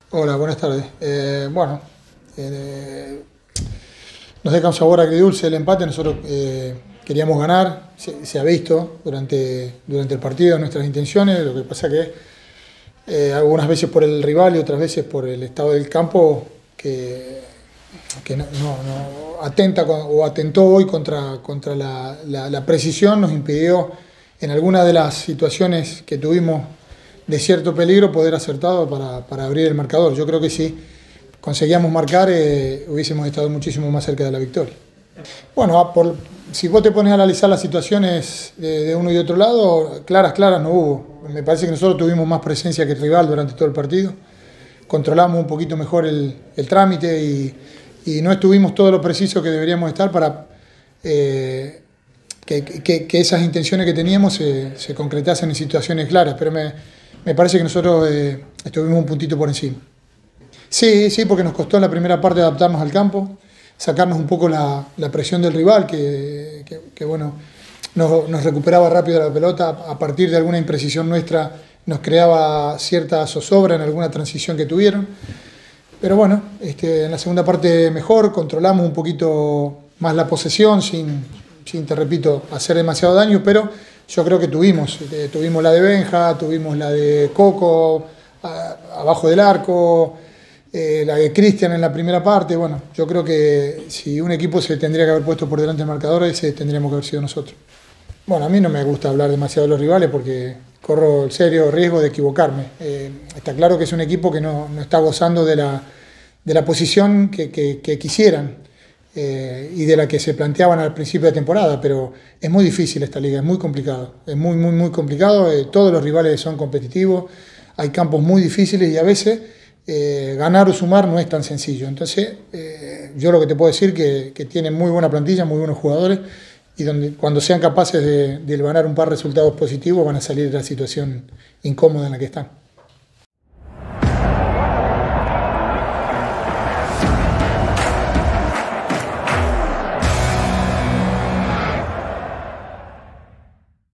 Hola, buenas tardes. Bueno, eh, nos deja un sabor agridulce el empate. Nosotros queríamos ganar, se ha visto durante el partido nuestras intenciones. Lo que pasa que algunas veces por el rival y otras veces por el estado del campo que no atenta o atentó hoy contra la precisión, nos impidió en algunas de las situaciones que tuvimos de cierto peligro poder acertado para abrir el marcador. Yo creo que si conseguíamos marcar hubiésemos estado muchísimo más cerca de la victoria. Bueno, si vos te pones a analizar las situaciones de uno y otro lado, claras no hubo. Me parece que nosotros tuvimos más presencia que el rival durante todo el partido. Controlamos un poquito mejor el trámite y no estuvimos todo lo preciso que deberíamos estar para que esas intenciones que teníamos se concretasen en situaciones claras. Pero me parece que nosotros estuvimos un puntito por encima. Sí, porque nos costó en la primera parte adaptarnos al campo, sacarnos un poco la presión del rival, que bueno, nos recuperaba rápido la pelota, a partir de alguna imprecisión nuestra nos creaba cierta zozobra en alguna transición que tuvieron. Pero bueno, en la segunda parte mejor, controlamos un poquito más la posesión sin, te repito, hacer demasiado daño, pero yo creo que tuvimos la de Benja, tuvimos la de Coco abajo del arco, la de Cristian en la primera parte. Bueno, yo creo que si un equipo se tendría que haber puesto por delante del marcador, ese tendríamos que haber sido nosotros. Bueno, a mí no me gusta hablar demasiado de los rivales porque corro el serio riesgo de equivocarme. Está claro que es un equipo que no está gozando de la posición que quisieran y de la que se planteaban al principio de temporada, pero es muy difícil esta liga, es muy complicado, es muy complicado. Todos los rivales son competitivos, hay campos muy difíciles y a veces ganar o sumar no es tan sencillo. Entonces, yo lo que te puedo decir que tienen muy buena plantilla, muy buenos jugadores, y cuando sean capaces de ganar un par de resultados positivos van a salir de la situación incómoda en la que están.